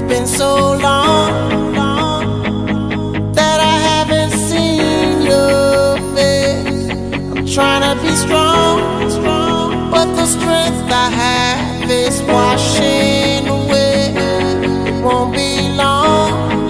been so long that I haven't seen your face. I'm trying to be strong, but the strength I have is washing away. It won't be long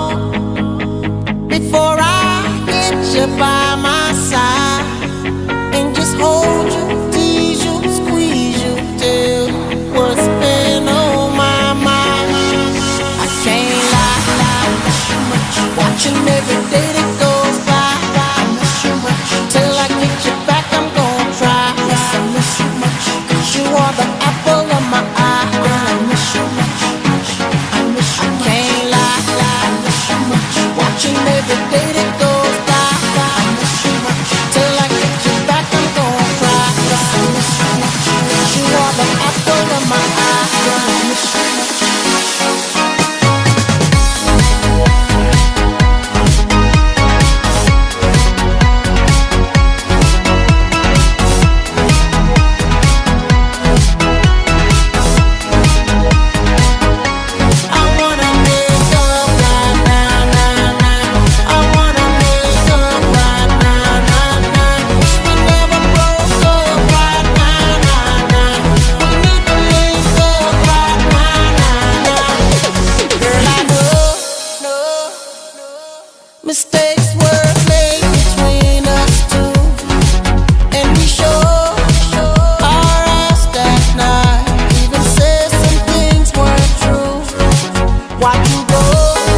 before I get you by my side and just hold you, tease you, squeeze you till what's been on my mind. I can't lie, watching every day that goes by. I miss you much. Till I get you back, I'm gonna try. Yes, I miss you much. 'Cause you are the apple of my eye. Girl, I miss you much. I miss you much. I can't lie, I miss you much. Watching every day that goes by. I miss you much. Till I get you back, I'm gonna try. Yes, I miss you much. 'Cause you are the apple of my eye. Girl, I miss you much. Mistakes were made between us two, and we sure our ass that night. Even said some things weren't true. Why'd you go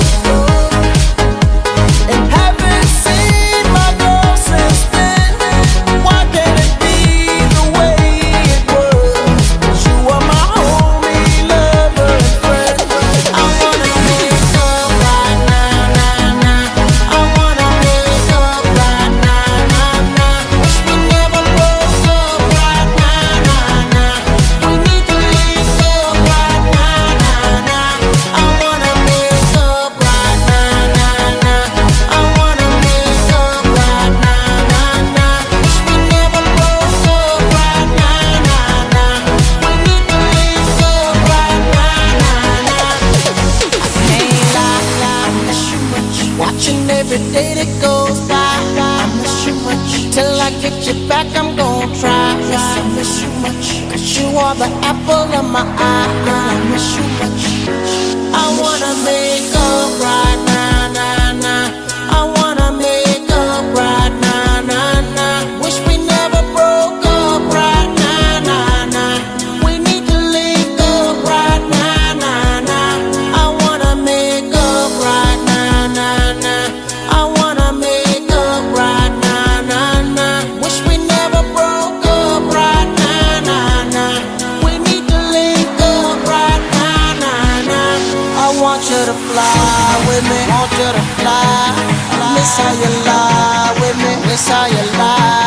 and haven't seen my girl since then? Why can't it be the way it was? 'Cause you are my homie, lover, and friend. I wanna make up right now, I wanna make up right now, Wish we never broke up right now, We need to link up right now, I wanna make up right now, I wanna make up right now, Wish we never broke up right now, We need to link up right now. I can't lie, I miss you much. Watching every day that goes by. I miss you much. Till I get you back, I'm gonna try. Yes, I miss you much. 'Cause you are the apple of my eye. Girl, I miss you much. I wanna make up right now, I wanna make up right now, Wish we never broke up right now, We need to link up right now, I wanna make up right now, I wanna make up right now, Wish we never broke up right now, We need to link up right now. I want you to fly with me, want you to fly. Miss how you lie with me, miss how you lie.